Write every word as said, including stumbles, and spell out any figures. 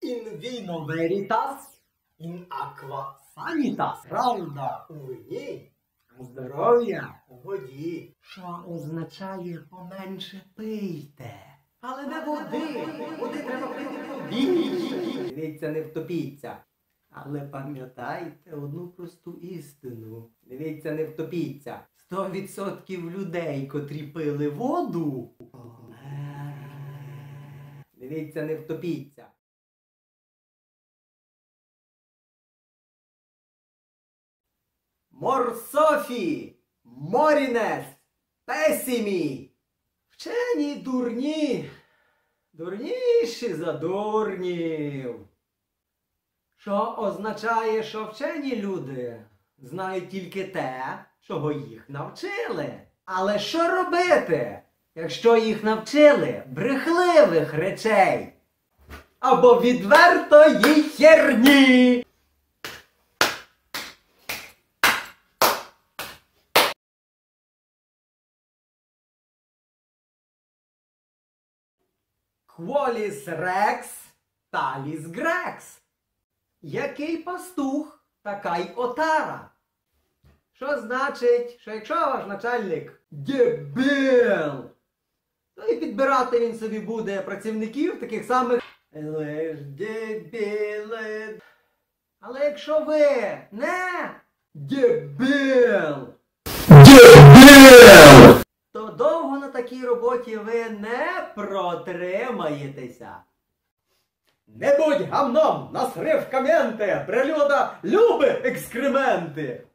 In vino veritas, in aqua sanitas. Правда у вині, а здоров'я у воді. Що означає поменше пийте. Але не води. Води треба пити побільше. Дивіться, не втопіться. Але пам'ятайте одну просту істину. Дивіться, не втопіться. Сто відсотків людей, котрі пили воду, дивіться, не втопіться. Морсофі, морінес, песімі. Вчені дурні, дурніші за дурнів. Що означає, що вчені люди знають тільки те, чого їх навчили. Але що робити, якщо їх навчили брехливих речей? Або відвертої херні? Qualis rex, talis grex. Який пастух, така й отара. Що значить, що якщо ваш начальник дебіл, то і підбирати він собі буде працівників таких самих лиш дебіли. Але якщо ви не дебіл, дебіл, то довго на такій роботі ви не протримаєтеся. Не будь гамном, насрив коменти, прилюда любить екскременти.